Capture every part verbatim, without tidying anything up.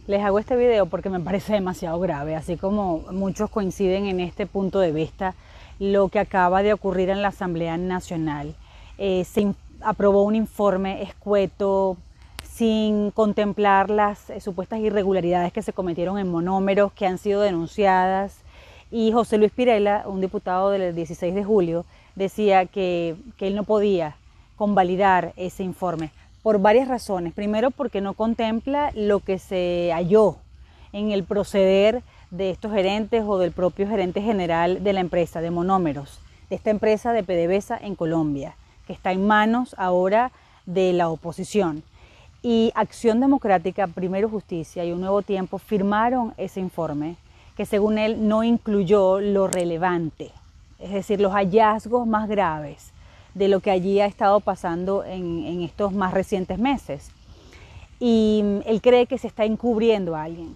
Les hago este video porque me parece demasiado grave, así como muchos coinciden en este punto de vista, lo que acaba de ocurrir en la Asamblea Nacional. Eh, se aprobó un informe escueto, sin contemplar las eh, supuestas irregularidades que se cometieron en monómeros que han sido denunciadas. Y José Luis Pirela, un diputado del dieciséis de julio, decía que, que él no podía convalidar ese informe por varias razones. Primero, porque no contempla lo que se halló en el proceder de estos gerentes o del propio gerente general de la empresa de monómeros, de esta empresa de PDVSA en Colombia, que está en manos ahora de la oposición. Y Acción Democrática, Primero Justicia y Un Nuevo Tiempo firmaron ese informe que según él no incluyó lo relevante, es decir, los hallazgos más graves de lo que allí ha estado pasando en, en estos más recientes meses. Y él cree que se está encubriendo a alguien,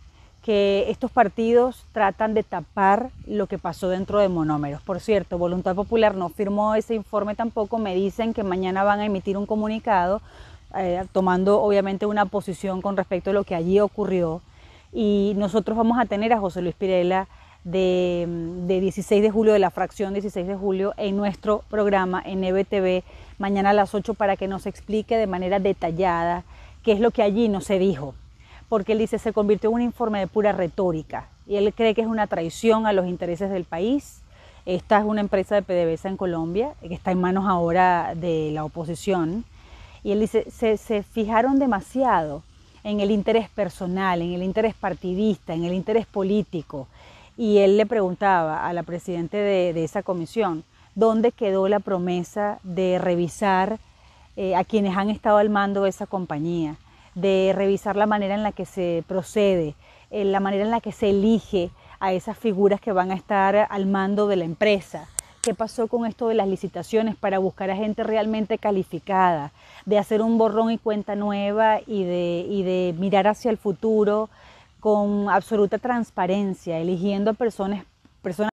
que estos partidos tratan de tapar lo que pasó dentro de monómeros. Por cierto, Voluntad Popular no firmó ese informe tampoco. Me dicen que mañana van a emitir un comunicado eh, tomando obviamente una posición con respecto a lo que allí ocurrió. Y nosotros vamos a tener a José Luis Pirela de, de dieciséis de julio, de la fracción dieciséis de julio, en nuestro programa en E B T V mañana a las ocho para que nos explique de manera detallada qué es lo que allí no se dijo. Porque él dice se convirtió en un informe de pura retórica y él cree que es una traición a los intereses del país. Esta es una empresa de PDVSA en Colombia que está en manos ahora de la oposición y él dice se, se fijaron demasiado en el interés personal, en el interés partidista, en el interés político. Y él le preguntaba a la presidenta de, de esa comisión, ¿dónde quedó la promesa de revisar eh, a quienes han estado al mando de esa compañía? De revisar la manera en la que se procede, eh, la manera en la que se elige a esas figuras que van a estar al mando de la empresa. ¿Qué pasó con esto de las licitaciones para buscar a gente realmente calificada, de hacer un borrón y cuenta nueva y de, y de mirar hacia el futuro con absoluta transparencia, eligiendo a personas, personas